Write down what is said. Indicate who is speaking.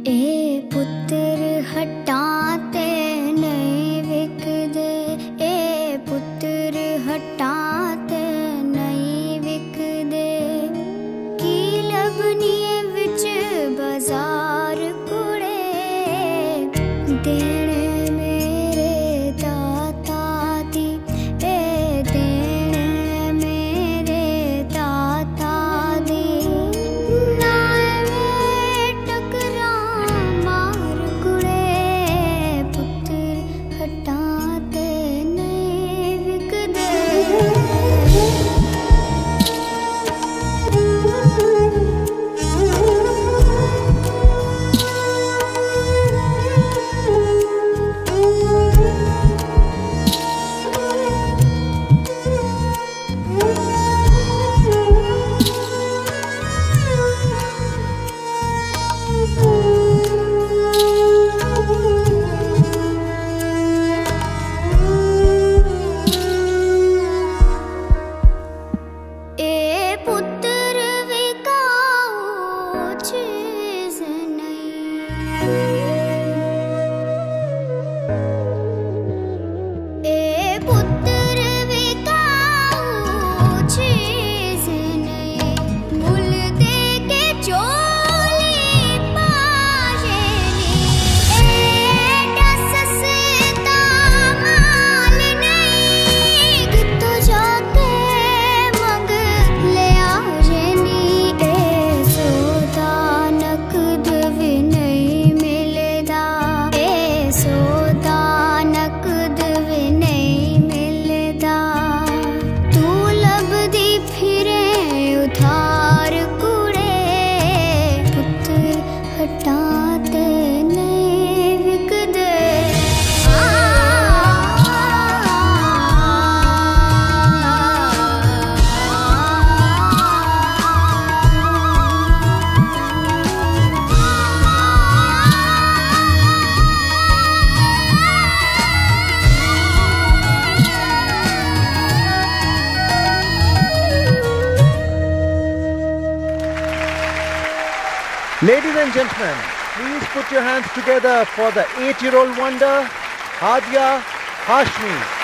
Speaker 1: ए पुत्र हटाते नहीं विकदे, ए पुत्र हटाते नहीं विकदे। की लबनिए विच बाजार कुड़े, देने मेरे दाता दी, ए देने मेरे दाता दी। हटाते नहीं विकदे। हटाते नहीं विकदे।
Speaker 2: Ladies and gentlemen, please put your hands together for the 8-year-old wonder, Hadia Hashmi.